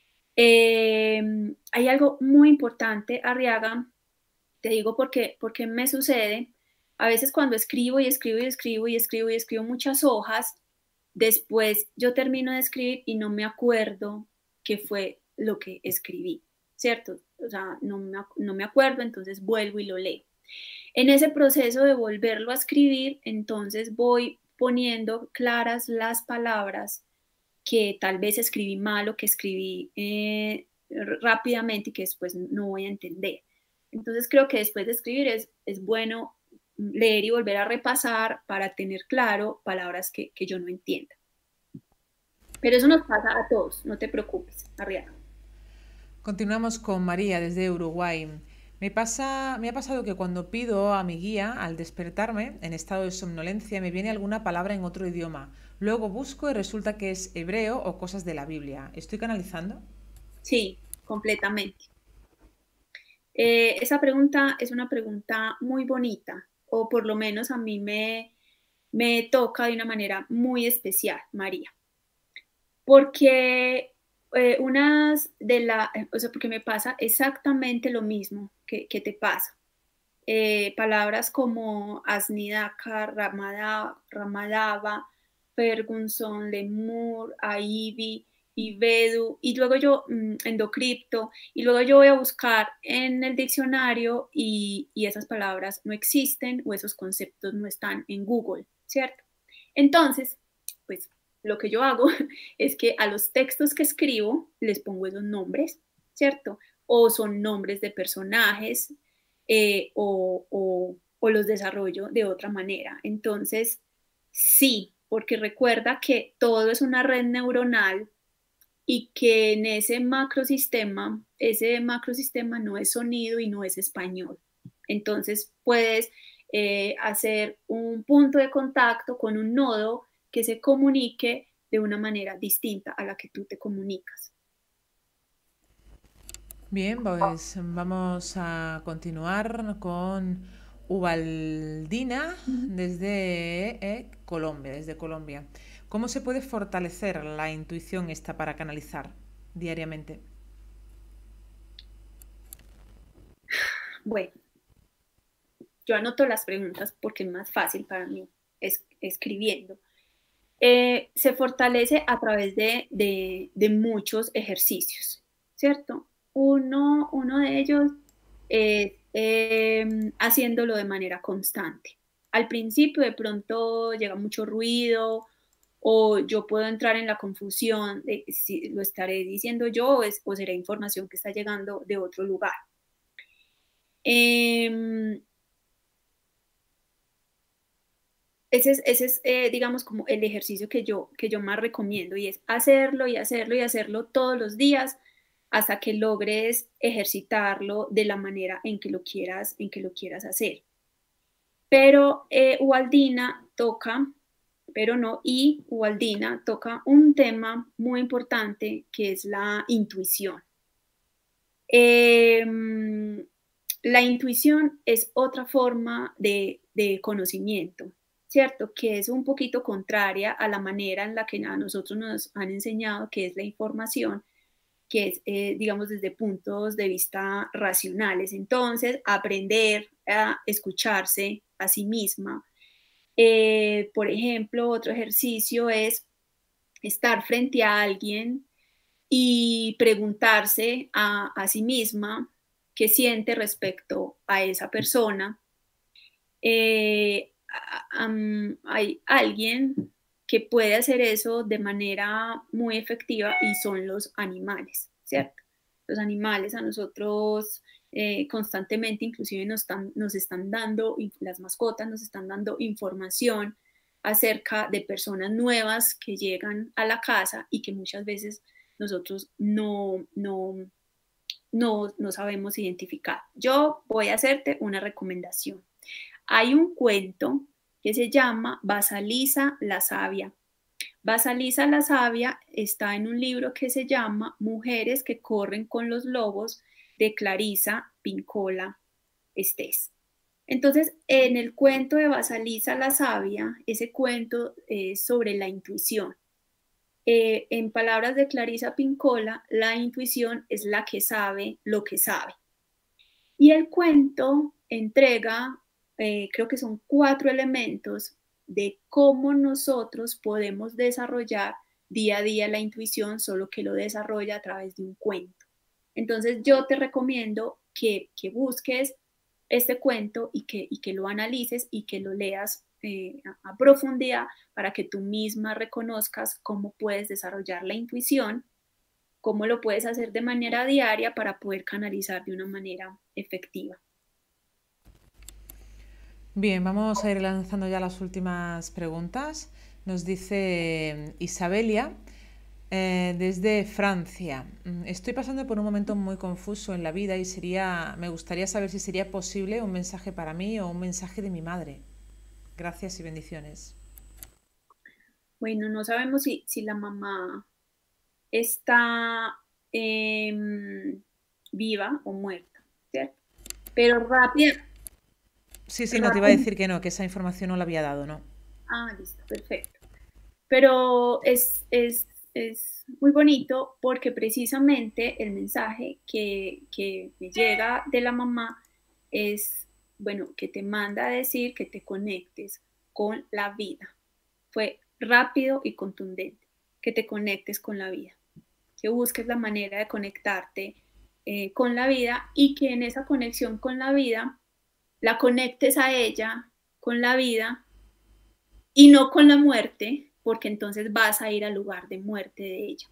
Hay algo muy importante, Arriaga, te digo porque me sucede. A veces cuando escribo y escribo y escribo y escribo y escribo muchas hojas, después yo termino de escribir y no me acuerdo qué fue lo que escribí, ¿cierto? O sea, no me acuerdo, entonces vuelvo y lo leo. En ese proceso de volverlo a escribir, entonces voy poniendo claras las palabras que tal vez escribí mal o que escribí rápidamente y que después no voy a entender. Entonces creo que después de escribir es bueno leer y volver a repasar para tener claro palabras que yo no entienda. Pero eso nos pasa a todos, no te preocupes, Arriaga. Continuamos con María desde Uruguay. Me ha pasado que cuando pido a mi guía, al despertarme en estado de somnolencia, me viene alguna palabra en otro idioma. Luego busco y resulta que es hebreo o cosas de la Biblia. ¿Estoy canalizando? Sí, completamente. Esa pregunta es una pregunta muy bonita, o por lo menos a mí me toca de una manera muy especial, María, porque o sea, porque me pasa exactamente lo mismo que te pasa. Palabras como Asnidaka, Ramadaba, Ferguson, Lemur, Aibi, Ivedu, y luego yo, Endocripto, y luego yo voy a buscar en el diccionario y esas palabras no existen o esos conceptos no están en Google, ¿cierto? Entonces, pues lo que yo hago es que a los textos que escribo les pongo esos nombres, ¿cierto? O son nombres de personajes, o los desarrollo de otra manera. Entonces, sí, porque recuerda que todo es una red neuronal y que en ese macrosistema no es sonido y no es español. Entonces, puedes hacer un punto de contacto con un nodo que se comunique de una manera distinta a la que tú te comunicas. Bien, pues vamos a continuar con Ubaldina desde Colombia, desde Colombia. ¿Cómo se puede fortalecer la intuición esta para canalizar diariamente? Bueno, yo anoto las preguntas porque es más fácil para mí escribiendo. Se fortalece a través de muchos ejercicios, ¿cierto? Uno de ellos es haciéndolo de manera constante. Al principio de pronto llega mucho ruido o yo puedo entrar en la confusión de si lo estaré diciendo yo o será información que está llegando de otro lugar. Eh, ese es digamos, como el ejercicio que yo más recomiendo y es hacerlo y hacerlo y hacerlo todos los días hasta que logres ejercitarlo de la manera en que lo quieras hacer. Pero Ubaldina toca un tema muy importante que es la intuición. Eh, La intuición es otra forma de conocimiento, ¿cierto? Que es un poquito contraria a la manera en la que a nosotros nos han enseñado que es la información, que es, digamos, desde puntos de vista racionales. Entonces, aprender a escucharse a sí misma. Por ejemplo, otro ejercicio es estar frente a alguien y preguntarse a sí misma qué siente respecto a esa persona. Hay alguien que puede hacer eso de manera muy efectiva y son los animales, ¿cierto? Los animales a nosotros constantemente inclusive nos están dando, las mascotas nos están dando información acerca de personas nuevas que llegan a la casa y que muchas veces nosotros no sabemos identificar. Yo voy a hacerte una recomendación. Hay un cuento que se llama Basalisa la Sabia. Basalisa la Sabia está en un libro que se llama Mujeres que corren con los lobos de Clarisa Pincola Estés. Entonces, en el cuento de Basalisa la Sabia, ese cuento es sobre la intuición. En palabras de Clarisa Pincola, la intuición es la que sabe lo que sabe. Y el cuento entrega, creo que son 4 elementos de cómo nosotros podemos desarrollar día a día la intuición, solo que lo desarrolla a través de un cuento. Entonces yo te recomiendo que busques este cuento y que lo analices y que lo leas a profundidad para que tú misma reconozcas cómo puedes desarrollar la intuición, cómo lo puedes hacer de manera diaria para poder canalizar de una manera efectiva. Bien, vamos a ir lanzando ya las últimas preguntas. Nos dice Isabelia desde Francia. Estoy pasando por un momento muy confuso en la vida y me gustaría saber si sería posible un mensaje para mí o un mensaje de mi madre. Gracias y bendiciones. Bueno, no sabemos si la mamá está viva o muerta, ¿cierto? Pero rápida. Sí, no te iba a decir que no, que esa información no la había dado, ¿no? Ah, listo, perfecto. Pero es muy bonito porque precisamente el mensaje que me llega de la mamá es, bueno, que te manda a decir que te conectes con la vida. Fue rápido y contundente, que te conectes con la vida, que busques la manera de conectarte con la vida y que en esa conexión con la vida la conectes a ella, con la vida y no con la muerte, porque entonces vas a ir al lugar de muerte de ella.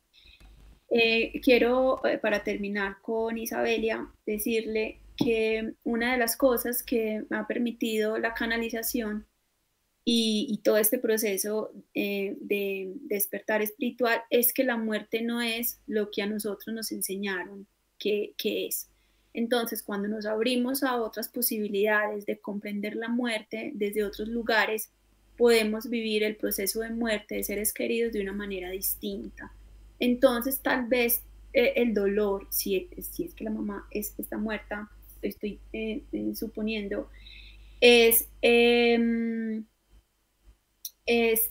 Quiero, para terminar con Isabelia, decirle que una de las cosas que me ha permitido la canalización y todo este proceso de despertar espiritual es que la muerte no es lo que a nosotros nos enseñaron que es. Entonces, cuando nos abrimos a otras posibilidades de comprender la muerte desde otros lugares, podemos vivir el proceso de muerte de seres queridos de una manera distinta. Entonces, tal vez el dolor, si es que la mamá está muerta, estoy suponiendo, es, es,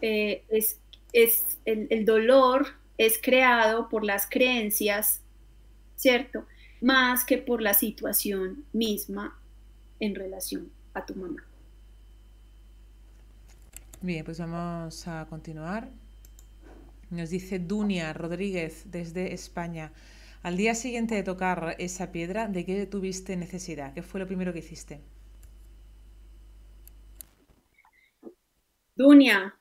el dolor es creado por las creencias, ¿cierto? Más que por la situación misma en relación a tu mamá. Bien, pues vamos a continuar. Nos dice Dunia Rodríguez desde España. Al día siguiente de tocar esa piedra, ¿de qué tuviste necesidad? ¿Qué fue lo primero que hiciste? Dunia,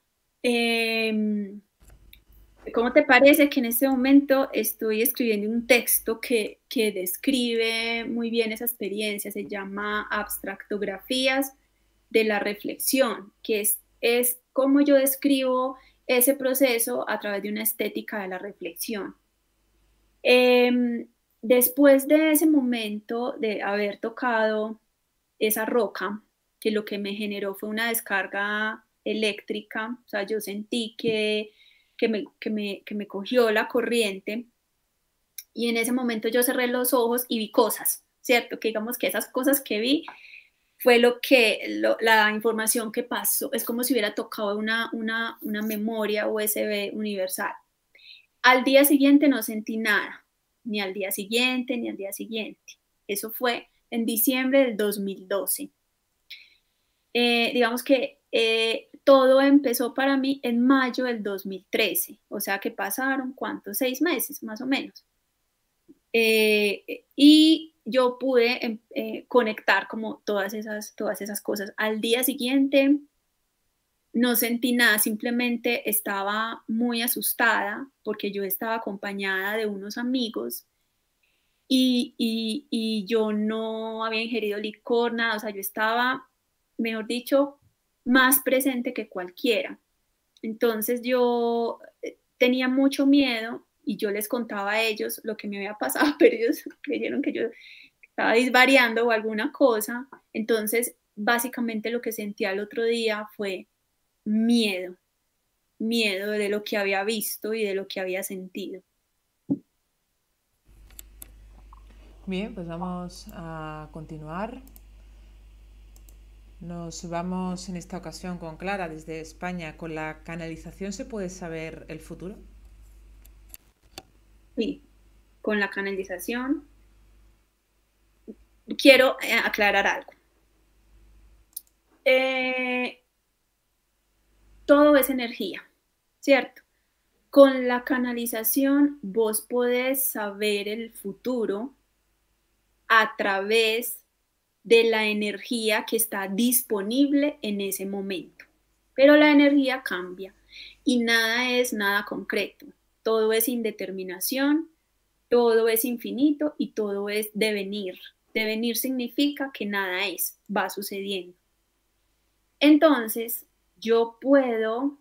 ¿cómo te parece que en este momento estoy escribiendo un texto que describe muy bien esa experiencia? Se llama Abstractografías de la reflexión, que es cómo yo describo ese proceso a través de una estética de la reflexión. Después de ese momento de haber tocado esa roca, que lo que me generó fue una descarga eléctrica, o sea, yo sentí que me cogió la corriente y en ese momento yo cerré los ojos y vi cosas, ¿cierto? Que digamos que esas cosas que vi fue la información que pasó, es como si hubiera tocado una memoria USB universal. Al día siguiente no sentí nada, ni al día siguiente, ni al día siguiente. Eso fue en diciembre del 2012. Digamos que todo empezó para mí en mayo del 2013, o sea que pasaron, ¿cuántos? 6 meses, más o menos. Y yo pude conectar como todas esas cosas. Al día siguiente no sentí nada, simplemente estaba muy asustada porque yo estaba acompañada de unos amigos y yo no había ingerido licor, nada, o sea, yo estaba, mejor dicho, más presente que cualquiera. Entonces yo tenía mucho miedo y yo les contaba a ellos lo que me había pasado, pero ellos creyeron que yo estaba disvariando o alguna cosa. Entonces, básicamente lo que sentía el otro día fue miedo, miedo de lo que había visto y de lo que había sentido. Bien, pues vamos a continuar. Nos vamos en esta ocasión con Clara desde España. ¿Con la canalización se puede saber el futuro? Sí, con la canalización. Quiero aclarar algo. Todo es energía, ¿cierto? Con la canalización vos podés saber el futuro a través de la energía que está disponible en ese momento. Pero la energía cambia y nada es nada concreto. Todo es indeterminación, todo es infinito y todo es devenir. Devenir significa que nada es, va sucediendo. Entonces, yo puedo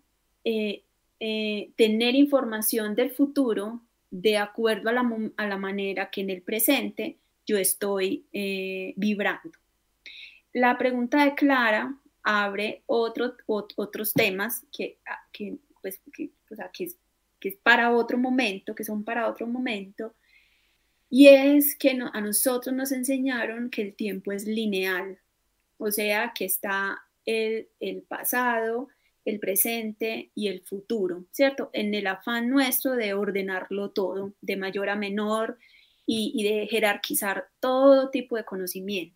tener información del futuro de acuerdo a la manera que en el presente yo estoy vibrando. La pregunta de Clara abre otros temas que es para otro momento, que son para otro momento, y es que a nosotros nos enseñaron que el tiempo es lineal, o sea, que está el pasado, el presente y el futuro, ¿cierto? En el afán nuestro de ordenarlo todo, de mayor a menor y de jerarquizar todo tipo de conocimiento.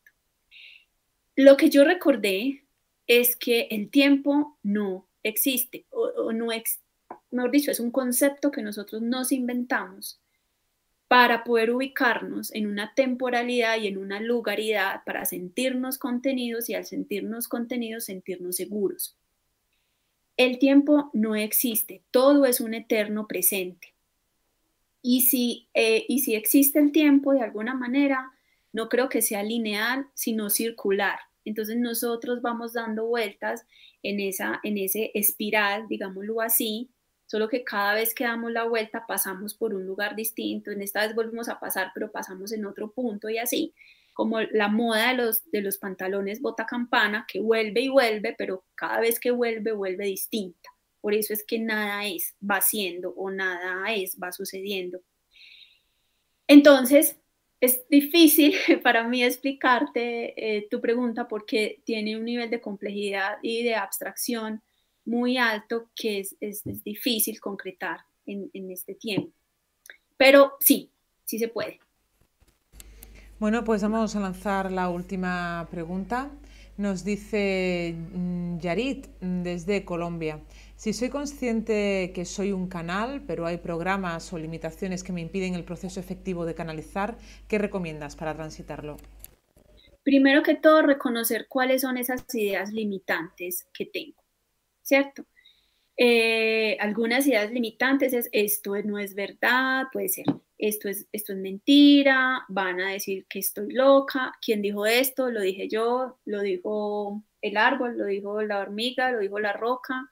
Lo que yo recordé es que el tiempo no existe, mejor dicho, es un concepto que nosotros nos inventamos para poder ubicarnos en una temporalidad y en una lugaridad para sentirnos contenidos y al sentirnos contenidos sentirnos seguros. El tiempo no existe, todo es un eterno presente. Y si existe el tiempo de alguna manera, no creo que sea lineal, sino circular. Entonces nosotros vamos dando vueltas en ese espiral, digámoslo así, solo que cada vez que damos la vuelta pasamos por un lugar distinto, en esta vez volvemos a pasar, pero pasamos en otro punto y así, como la moda de los pantalones bota campana, que vuelve y vuelve, pero cada vez que vuelve, vuelve distinta. Por eso es que nada es, va siendo o nada es, va sucediendo. Entonces, es difícil para mí explicarte tu pregunta porque tiene un nivel de complejidad y de abstracción muy alto que es difícil concretar en este tiempo. Pero sí, sí se puede. Bueno, pues vamos a lanzar la última pregunta. Nos dice Yarit desde Colombia. Si soy consciente que soy un canal, pero hay programas o limitaciones que me impiden el proceso efectivo de canalizar, ¿qué recomiendas para transitarlo? Primero que todo, reconocer cuáles son esas ideas limitantes que tengo, ¿cierto? Algunas ideas limitantes es esto no es verdad, puede ser esto es mentira, van a decir que estoy loca, ¿quién dijo esto? Lo dije yo, lo dijo el árbol, lo dijo la hormiga, lo dijo la roca.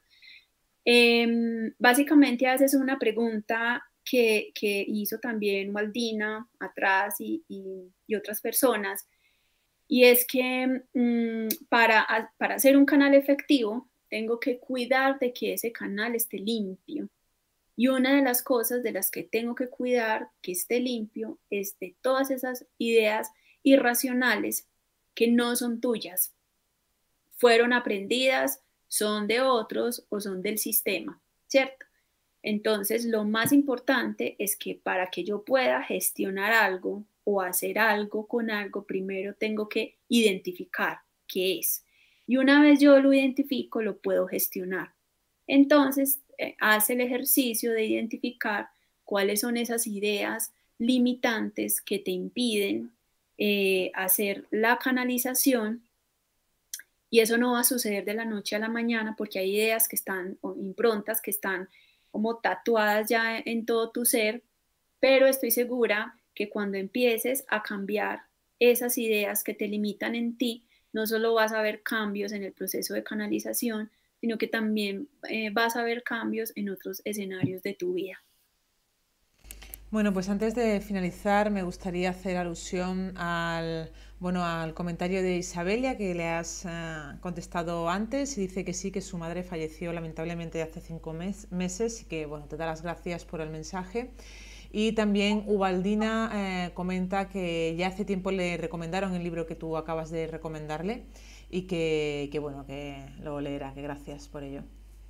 Básicamente haces una pregunta que hizo también Waldina atrás y otras personas, y es que para hacer un canal efectivo, tengo que cuidar de que ese canal esté limpio. Y una de las cosas de las que tengo que cuidar que esté limpio es de todas esas ideas irracionales que no son tuyas, fueron aprendidas, son de otros o son del sistema, ¿cierto? Entonces, lo más importante es que para que yo pueda gestionar algo o hacer algo con algo, primero tengo que identificar qué es. Y una vez yo lo identifico, lo puedo gestionar. Entonces, haz el ejercicio de identificar cuáles son esas ideas limitantes que te impiden hacer la canalización, y eso no va a suceder de la noche a la mañana porque hay ideas que están, o improntas que están como tatuadas ya en todo tu ser, pero estoy segura que cuando empieces a cambiar esas ideas que te limitan en ti, no solo vas a ver cambios en el proceso de canalización, sino que también vas a ver cambios en otros escenarios de tu vida. Bueno, pues antes de finalizar me gustaría hacer alusión al comentario de Isabelia que le has contestado antes, y dice que sí, que su madre falleció lamentablemente hace 5 meses y que te da las gracias por el mensaje. Y también Ubaldina comenta que ya hace tiempo le recomendaron el libro que tú acabas de recomendarle y que lo leerá, que gracias por ello.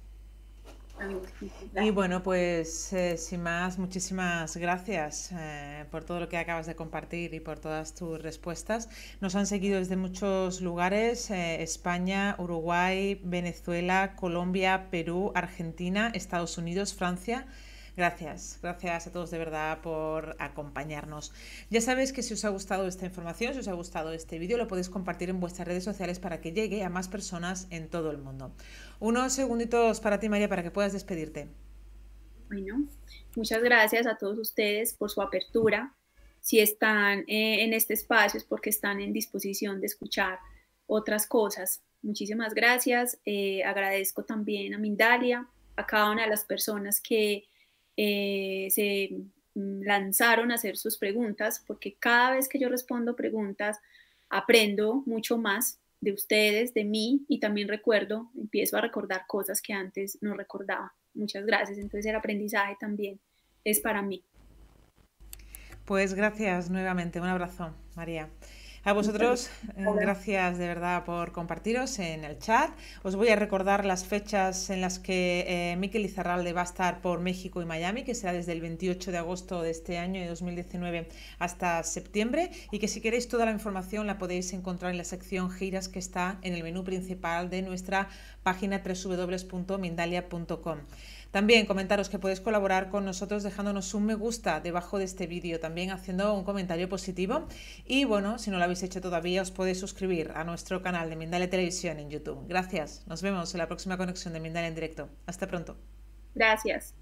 Y bueno, pues sin más, muchísimas gracias por todo lo que acabas de compartir y por todas tus respuestas. Nos han seguido desde muchos lugares, España, Uruguay, Venezuela, Colombia, Perú, Argentina, Estados Unidos, Francia. Gracias a todos de verdad por acompañarnos. Ya sabéis que si os ha gustado esta información, si os ha gustado este vídeo, lo podéis compartir en vuestras redes sociales para que llegue a más personas en todo el mundo. Unos segunditos para ti, María, para que puedas despedirte. Bueno, muchas gracias a todos ustedes por su apertura. Si están en este espacio es porque están en disposición de escuchar otras cosas. Muchísimas gracias. Agradezco también a Mindalia, a cada una de las personas que se lanzaron a hacer sus preguntas, porque cada vez que yo respondo preguntas, aprendo mucho más de ustedes, de mí, y también empiezo a recordar cosas que antes no recordaba. Muchas gracias. Entonces el aprendizaje también es para mí. Pues gracias nuevamente. Un abrazo, María. A vosotros, gracias de verdad por compartiros en el chat. Os voy a recordar las fechas en las que Mikel Izarralde va a estar por México y Miami, que será desde el 28 de agosto de este año de 2019 hasta septiembre, y que si queréis toda la información la podéis encontrar en la sección giras que está en el menú principal de nuestra página www.mindalia.com. También comentaros que podéis colaborar con nosotros dejándonos un me gusta debajo de este vídeo, también haciendo un comentario positivo, y si no lo habéis hecho todavía, os podéis suscribir a nuestro canal de Mindalia Televisión en YouTube. Gracias, nos vemos en la próxima conexión de Mindalia en directo. Hasta pronto. Gracias.